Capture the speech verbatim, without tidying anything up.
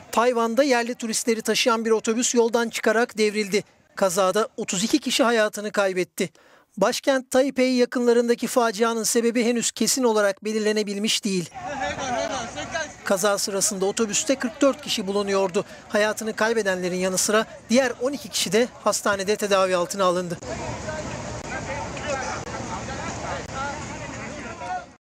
Tayvan'da yerli turistleri taşıyan bir otobüs yoldan çıkarak devrildi. Kazada otuz iki kişi hayatını kaybetti. Başkent Taipei yakınlarındaki facianın sebebi henüz kesin olarak belirlenebilmiş değil. Kaza sırasında otobüste kırk dört kişi bulunuyordu. Hayatını kaybedenlerin yanı sıra diğer on iki kişi de hastanede tedavi altına alındı.